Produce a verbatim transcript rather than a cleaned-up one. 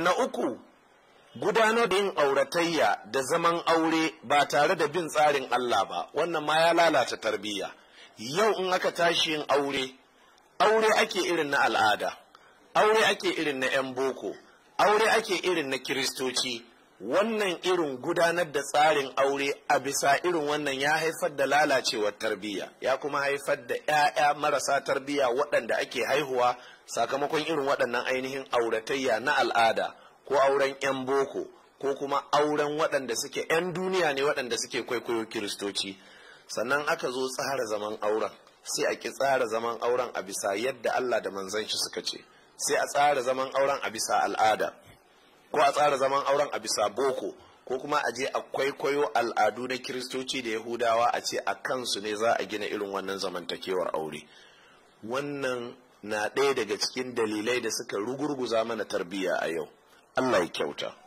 na uku, gudanar da yin auratayya da zaman aure ba tare da bin tsarin Allah ba, wannan ma ya lalata tarbiyya. Yau in aka tashi yin aure, aure ake irin na al'ada, aure ake irin na 'yan boko, aure ake irin na kiristoci. Wannan irin gudanar da tsarin aure a bisa irin wannan ya haifar da lalacewar tarbiyya, ya kuma haifar da 'ya'ya marasa tarbiyya waɗanda ake haihuwa sakamakon irin waɗannan ainihin auratayya na al'ada, ko auren 'yan boko, ko kuma auren waɗanda suke 'yan duniya ne waɗanda suke kwaikwayo kiristoci. Sannan aka zo tsara zaman auren, sai a ki tsara zaman auren a bisa yadda Allah da manzon shi suka ce, sai a tsara zaman auren a bisa al'ada, ko a tsara zaman auren a bisa boko, ko kuma a je a kwaikwayo al'adu na kiristoci da yahudawa a ce a kansu ne za a gina irin wannan zamantakewar aure. Wannan na ɗaya daga cikin dalilai da suka rugurguza mana tarbiyya a yau. Allah ya kyauta.